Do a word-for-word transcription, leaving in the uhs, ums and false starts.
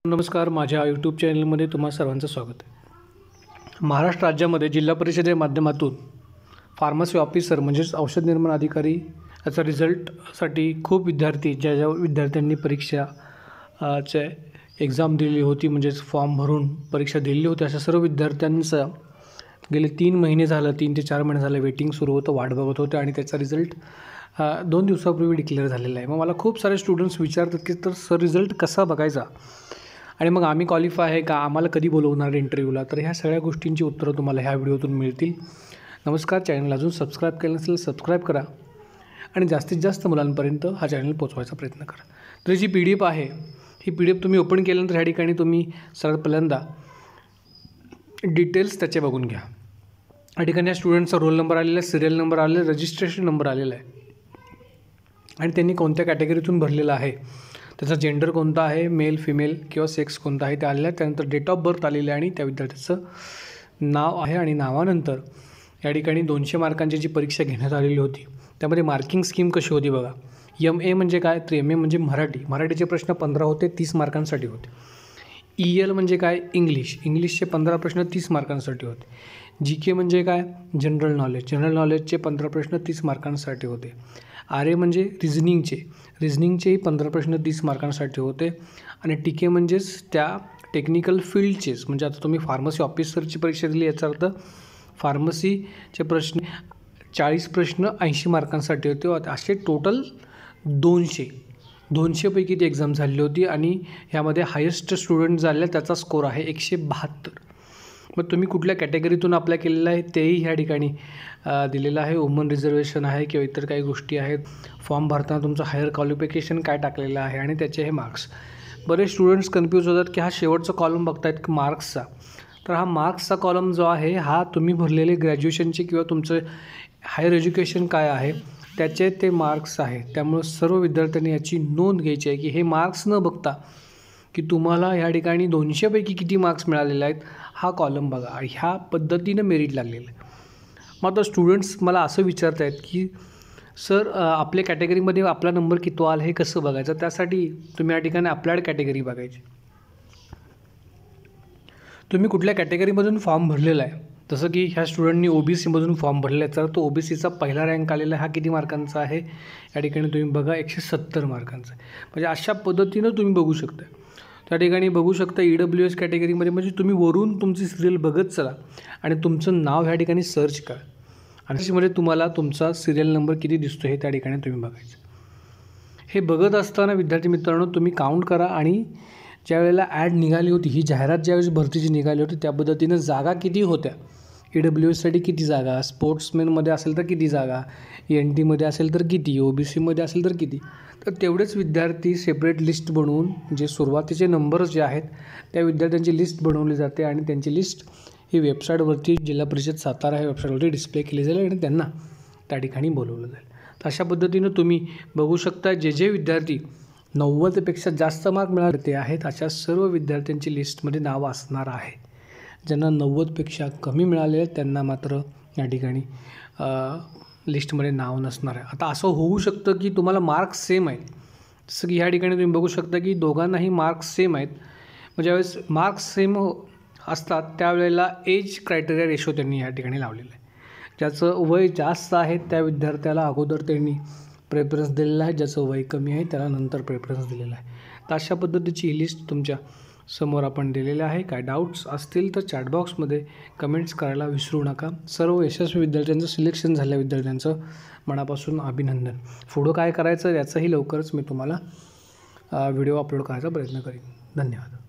नमस्कार, माझ्या यूट्यूब चॅनलमध्ये तुम्हा सर्वांचं स्वागत आहे। महाराष्ट्र राज्यामध्ये जिल्हा परिषदेच्या माध्यमातून फार्मसी ऑफिसर म्हणजेच औषध निर्माण अधिकारी याचा रिझल्टसाठी खूप विद्यार्थी ज्या ज्या विद्यार्थ्यांनी परीक्षा चे एक्झाम दिली होती म्हणजेच फॉर्म भरून परीक्षा दिली होती अशा सर्व विद्यार्थ्यांचं गेले तीन महिने झालं तीन ते चार महिने झाले वेटिंग सुरू होतं, वाट बघत होते आणि त्याचा रिझल्ट दोन दिवसापूर्वी डिक्लेअर झालेला आहे। मग मला खूप सारे स्टुडंट्स विचारतात की तर सर रिझल्ट कसा बघायचा आणि मग आम्ही क्वालिफाय आहे का, आम्हाला कधी बोलवणार इंटरव्ह्यूला। तर ह्या सगळ्या गोष्टींची उत्तरं तुम्हाला ह्या व्हिडिओतून मिळतील। नमस्कार, चॅनल अजून सबस्क्राईब केलं नसेल सबस्क्राईब करा आणि जास्तीत जास्त मुलांपर्यंत हा चॅनल पोचवायचा प्रयत्न करा। तर जी पी डी एफ आहे ही पी डी एफ तुम्ही ओपन केल्यानंतर ह्या ठिकाणी तुम्ही सर्वात पहिल्यांदा डिटेल्स त्याचे बघून घ्या। या ठिकाणी या स्टुडंटचा रोल नंबर आलेला आहे, सिरियल नंबर आलेला आहे, रजिस्ट्रेशन नंबर आलेला आहे आणि त्यांनी कोणत्या कॅटेगरीतून भरलेला आहे, त्याचा जेंडर कोणता आहे, मेल फिमेल किंवा सेक्स कोणता आहे ते आलेलं आहे। त्यानंतर डेट ऑफ बर्थ आलेलं आहे आणि त्या विद्यार्थ्याचं नाव आहे आणि नावानंतर या ठिकाणी दोनशे मार्कांची जी परीक्षा घेण्यात आलेली होती त्यामध्ये मार्किंग स्कीम कशी होती बघा। एम ए म्हणजे काय, तर एम ए म्हणजे मराठी, मराठीचे प्रश्न पंधरा होते, तीस मार्कांसाठी होते। ई एल म्हणजे काय, इंग्लिश, इंग्लिशचे पंधरा प्रश्न तीस मार्कांसाठी होते। जी के म्हणजे काय, जनरल नॉलेज, जनरल नॉलेजचे पंधरा प्रश्न तीस मार्कांसाठी होते। आर ए म्हणजे रिझनिंगचे, रिझनिंगचेही पंधरा प्रश्न तीस मार्कांसाठी होते आणि टी के म्हणजेच त्या टेक्निकल फील्डचेच, म्हणजे आता तुम्ही फार्मसी ऑफिसरची परीक्षा दिली याचा अर्थ फार्मसीचे प्रश्न चाळीस प्रश्न ऐंशी मार्कांसाठी होते। असे टोटल दोनशे दोनशेपैकी ती एक्झाम झाली होती आणि ह्यामध्ये हायेस्ट स्टुडंट झालेला त्याचा स्कोर आहे एकशे बहात्तर। मग तुम्ही कुठल्या कॅटेगरीतून अप्लाय केलेलं आहे तेही ह्या ठिकाणी दिलेलं आहे। वुमन रिझर्वेशन आहे किंवा इतर काही गोष्टी आहेत। फॉर्म भरताना तुमचं हायर क्वालिफिकेशन काय टाकलेलं आहे आणि त्याचे हे मार्क्स। बरेच स्टुडंट्स कन्फ्यूज होतात की हा शेवटचा कॉलम बघतायत मार्क्सचा, तर हा मार्क्सचा कॉलम जो आहे हा तुम्ही भरलेले ग्रॅज्युएशनचे किंवा तुमचं हायर एज्युकेशन काय आहे त्याचे ते मार्क्स आहेत। त्यामुळे सर्व विद्यार्थ्यांनी याची नोंद घ्यायची आहे की हे मार्क्स न बघता की तुम्हाला ह्या ठिकाणी दोनशेपैकी किती मार्क्स मिळालेले आहेत हा कॉलम बघा, ह्या पद्धतीनं मेरिट लागलेलं आहे। मग आता स्टुडंट्स मला असं विचारत आहेत की सर आपल्या कॅटेगरीमध्ये आपला नंबर किती आला हे कसं बघायचं, त्यासाठी तुम्ही या ठिकाणी अप्लाइड कॅटेगरी बघायची। तुम्ही कुठल्या कॅटेगरीमधून फॉर्म भरलेला आहे, जसं की ह्या स्टुडंटनी ओ बी सीमधून फॉर्म भरलेला आहे तर तो ओ बी सीचा पहिला रँक आलेला आहे, हा किती मार्कांचा आहे या ठिकाणी तुम्ही बघा एकशे सत्तर मार्कांचा आहे। म्हणजे अशा पद्धतीनं तुम्ही बघू शकता। त्या ठिकाणी बघू शकता ई डब्ल्यू एस कॅटेगरीमध्ये म्हणजे तुम्ही वरून तुमची सिरियल बघत चला आणि तुमचं नाव ह्या ठिकाणी सर्च करा आणि त्याच्यामध्ये तुम्हाला तुमचा सिरियल नंबर किती दिसतो हे त्या ठिकाणी तुम्ही बघायचं। हे बघत असताना विद्यार्थी मित्रांनो तुम्ही काउंट करा आणि ज्या वेळेला ॲड निघाली होती, ही जाहिरात ज्यावेळेस भरतीची निघाली होती त्या पद्धतीनं जागा किती होत्या, ई डब्ल्यू एससाठी किती जागा, स्पोर्ट्समॅनमध्ये असेल तर किती जागा, एन टीमध्ये असेल तर किती, ओ बी सीमध्ये असेल तर किती, तर तेवढेच विद्यार्थी सेपरेट लिस्ट बनवून जे सुरुवातीचे नंबर्स जे आहेत त्या विद्यार्थ्यांची लिस्ट बनवली जाते आणि त्यांची लिस्ट ही वेबसाईटवरती जिल्हा परिषद सातारा ह्या वेबसाईटवरती डिस्प्ले केली जाईल आणि त्यांना त्या ठिकाणी बोलवलं जाईल। तर अशा पद्धतीनं तुम्ही बघू शकता जे जे विद्यार्थी नव्वदपेक्षा जास्त मार्क मिळाले आहेत अशा सर्व विद्यार्थ्यांची लिस्टमध्ये नाव असणार आहे। ज्यांना नव्वदपेक्षा कमी मिळाले आहेत त्यांना मात्र या ठिकाणी लिस्टमध्ये नाव नसणार आहे। आता असं होऊ शकतं की तुम्हाला मार्क्स सेम आहेत, जसं की ह्या ठिकाणी तुम्ही बघू शकता की दोघांनाही मार्क्स सेम आहेत। म्हणजे ज्यावेळेस मार्क्स सेम असतात त्यावेळेला एज क्रायटेरिया रेशो त्यांनी या ठिकाणी लावलेलं आहे। ज्याचं वय जास्त आहे त्या विद्यार्थ्याला अगोदर त्यांनी प्रेफरन्स दिलेला आहे, ज्याचं वय कमी आहे त्याला नंतर प्रेफरन्स दिलेला आहे। तर अशा पद्धतीची ही लिस्ट तुमच्या समोर आपण दिलेलं आहे। काय डाऊट्स असतील तर चॅटबॉक्समध्ये कमेंट्स करायला विसरू नका। सर्व यशस्वी विद्यार्थ्यांचं सिलेक्शन झालेल्या विद्यार्थ्यांचं मनापासून अभिनंदन। पुढं काय करायचं याचाही लवकरच मी तुम्हाला व्हिडिओ अपलोड करायचा प्रयत्न करीन। धन्यवाद।